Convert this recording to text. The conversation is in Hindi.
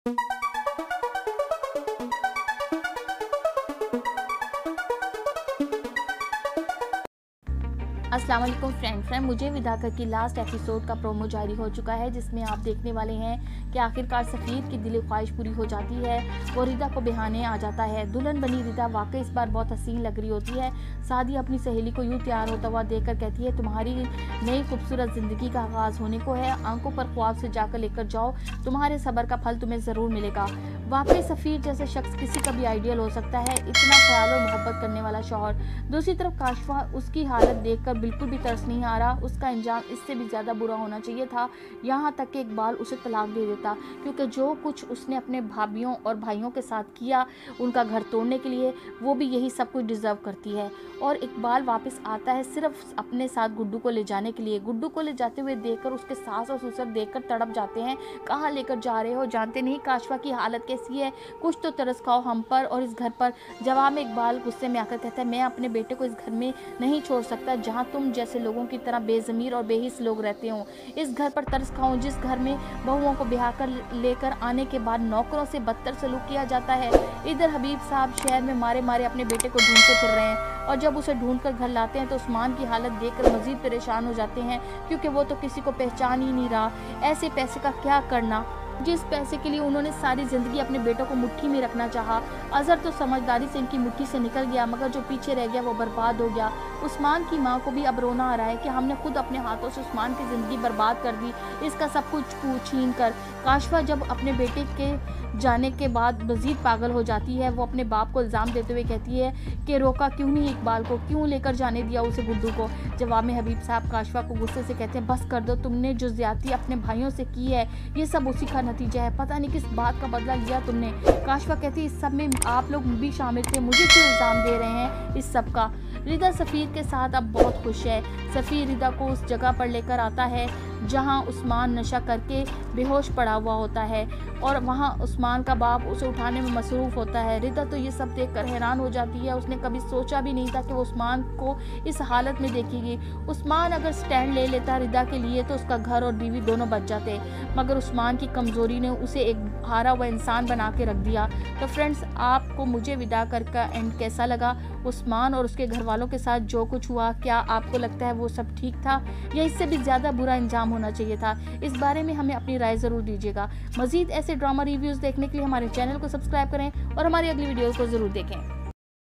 अस्सलाम वालेकुम फ्रेंड मुझे विदाकर की लास्ट एपिसोड का प्रोमो जारी हो चुका है, जिसमें आप देखने वाले हैं कि आखिरकार सफ़ीर की दिली ख्वाहिश पूरी हो जाती है। वो रिदा को बिहाने आ जाता है। दुल्हन बनी रिदा वाकई इस बार बहुत हसीन लग रही होती है। सादी अपनी सहेली को यूँ तैयार होता हुआ देखकर कहती है, तुम्हारी नई खूबसूरत ज़िंदगी का आगाज़ होने को है। आंखों पर ख्वाब से जाकर लेकर जाओ, तुम्हारे सब्र का फल तुम्हें ज़रूर मिलेगा। वाकई सफ़ीर जैसे शख्स किसी का भी आइडियल हो सकता है, इतना ख्याल और मोहब्बत करने वाला शौहर। दूसरी तरफ काशफा, उसकी हालत देखकर बिल्कुल भी तरस नहीं आ रहा। उसका अंजाम इससे भी ज़्यादा बुरा होना चाहिए था, यहाँ तक कि इकबाल उसे तलाक दे देता, क्योंकि जो कुछ उसने अपने भाभीियों और भाइयों के साथ किया उनका घर तोड़ने के लिए, वो भी यही सब कुछ डिज़र्व करती है। और इकबाल वापस आता है सिर्फ अपने साथ गुड्डू को ले जाने के लिए। गुड्डू को ले जाते हुए देखकर उसके सास और ससुर देखकर तड़प जाते हैं। कहाँ लेकर जा रहे हो, जानते नहीं काशफा की हालत कैसी है, कुछ तो तरस खाओ हम पर और इस घर पर। जवाब में इकबाल गुस्से में आकर कहता है, मैं अपने बेटे को इस घर में नहीं छोड़ सकता जहाँ तुम जैसे लोगों की तरह बेज़मीर और बेहिस लोग रहते हो। इस घर पर तरस खाओ जिस घर में बहुओं को ब्याह कर लेकर आने के बाद नौकरों से बदतर सलूक किया जाता है। इधर हबीब साहब शहर में मारे मारे अपने बेटे को ढूंढते फिर रहे हैं, और जब उसे ढूंढकर घर लाते हैं तो उस्मान की हालत देखकर मजीद परेशान हो जाते हैं, क्योंकि वो तो किसी को पहचान ही नहीं रहा। ऐसे पैसे का क्या करना जिस पैसे के लिए उन्होंने सारी ज़िंदगी अपने बेटों को मुट्ठी में रखना चाहा। अज़हर तो समझदारी से इनकी मुट्ठी से निकल गया, मगर जो पीछे रह गया वो बर्बाद हो गया। उस्मान की माँ को भी अब रोना आ रहा है कि हमने खुद अपने हाथों से उस्मान की ज़िंदगी बर्बाद कर दी, इसका सब कुछ छीन कर। काशफा जब अपने बेटे के जाने के बाद मज़ीद पागल हो जाती है। वो अपने बाप को इल्ज़ाम देते हुए कहती है कि रोका क्यों नहीं इकबाल को, क्यों लेकर जाने दिया उसे गुड्डू को। जवाब में हबीब साहब काशफा को गुस्से से कहते हैं, बस कर दो, तुमने जो ज़्यादती अपने भाइयों से की है ये सब उसी का नतीजा है। पता नहीं किस बात का बदला लिया तुमने। काशफा कहती है, इस सब में आप लोग भी शामिल थे, मुझे क्यों इल्ज़ाम दे रहे हैं इस सब का। रिदा सफ़ीर के साथ अब बहुत खुश है। सफ़ीर रिदा को उस जगह पर लेकर आता है जहां उस्मान नशा करके बेहोश पड़ा हुआ होता है, और वहां उस्मान का बाप उसे उठाने में मसरूफ़ होता है। रिदा तो ये सब देखकर हैरान हो जाती है। उसने कभी सोचा भी नहीं था कि वो उस्मान को इस हालत में देखेगी। उस्मान अगर स्टैंड ले लेता रिदा के लिए तो उसका घर और बीवी दोनों बच जाते, मगर उस्मान की कमज़ोरी ने उसे एक हारा हुआ इंसान बना के रख दिया। तो फ्रेंड्स, आपको मुझे विदा कर का एंड कैसा लगा? उस्मान और उसके घर वालों के साथ जो कुछ हुआ, क्या आपको लगता है वो सब ठीक था या इससे भी ज़्यादा बुरा अंजाम होना चाहिए था? इस बारे में हमें अपनी राय ज़रूर दीजिएगा। मज़ीद ऐसे ड्रामा रिव्यूज़ देखने के लिए हमारे चैनल को सब्सक्राइब करें और हमारी अगली वीडियो को ज़रूर देखें।